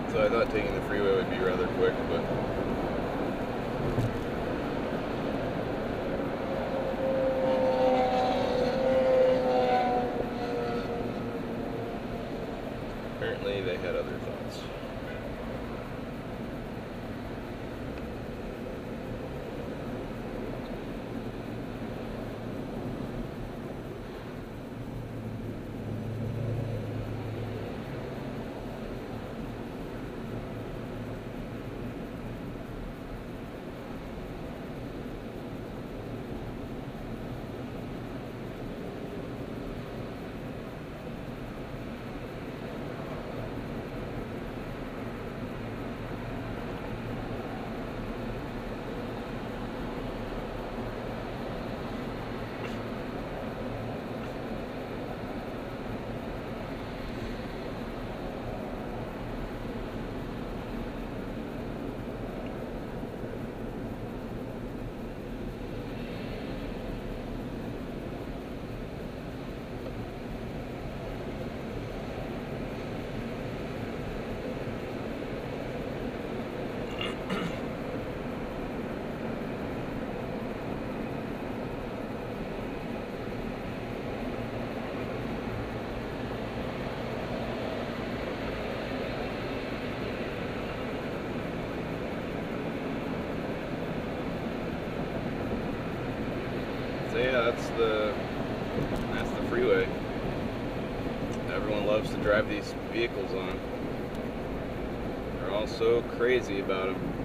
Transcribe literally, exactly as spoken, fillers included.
So I thought taking the freeway would be rather quick, but apparently they had other thoughts. So yeah, that's the that's the freeway. Everyone loves to drive these vehicles on. They're all so crazy about them.